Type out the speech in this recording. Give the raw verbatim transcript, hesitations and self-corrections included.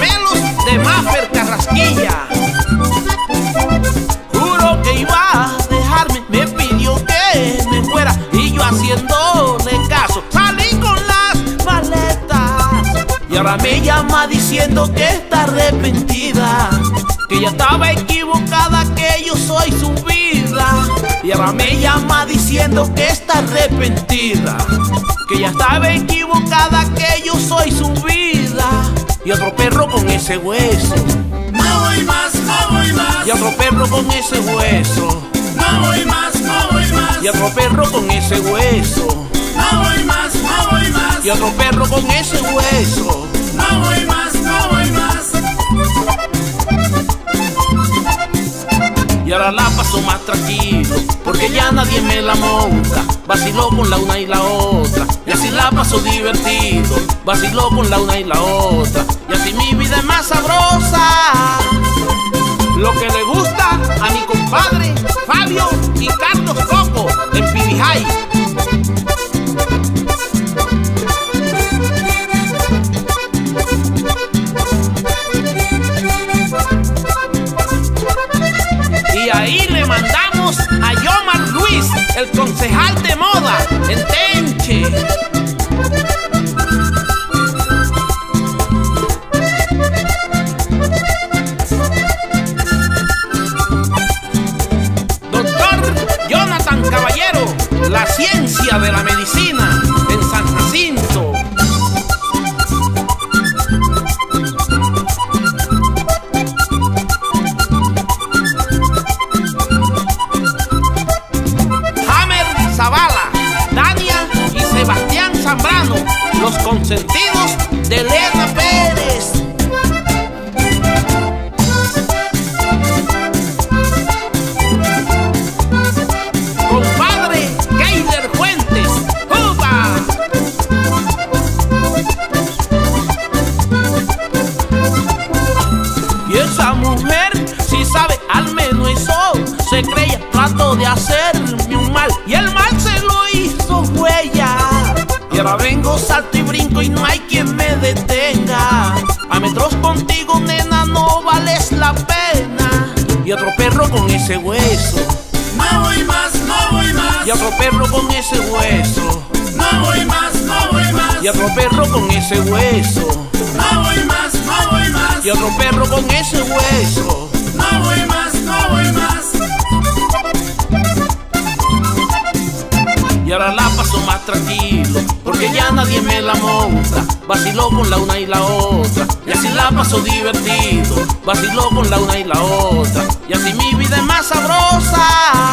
gemelos de Maffer Carrasquilla. Juro que iba a dejarme, me pidió que me fuera y yo haciéndole caso salí con las maletas. Y ahora me llama diciendo que está arrepentida, que ya estaba equivocada, que yo soy su vida. Y ahora me llama diciendo que está arrepentida, que ya estaba equivocada, que yo soy su vida. Y otro perro con ese hueso, no voy más, no voy más. Y otro perro con ese hueso, no voy más, no voy más. Y otro perro con ese hueso, no voy más, no voy más. Y otro perro con ese hueso, no voy más, no voy más. Y ahora la paso más tranquilo, porque ya nadie me la monta. Vaciló con la una y la otra, y así la paso divertido. Vaciló con la una y la otra, y así mi vida es más sabrosa. Lo que le gusta a mi compadre Fabio y Carlos Coco en Pibijay. Y ahí le mandamos a Yomar Luis, el concejal de moda en Tenche. Doctor Jonathan Caballero, la ciencia de la medicina en San Jacinto. Sebastián Zambrano, los consentidos de Elena Pérez. Compadre Keiler Fuentes, ¡upa! Y esa mujer, si sabe al menos eso, se creía, trato de hacerme un mal y el mal se lo hizo huella. Y ahora vengo, salto y brinco y no hay quien me detenga. A metros contigo, nena, no vales la pena. Y otro perro con ese hueso, no voy más, no voy más. Y otro perro con ese hueso, no voy más, no voy más. Y otro perro con ese hueso, no voy más, no voy más. Y otro perro con ese hueso, no voy más, no voy más. Y ahora la paso más tranquilo, porque ya nadie me la monta. Vaciló con la una y la otra, y así la paso divertido. Vaciló con la una y la otra, y así mi vida es más sabrosa.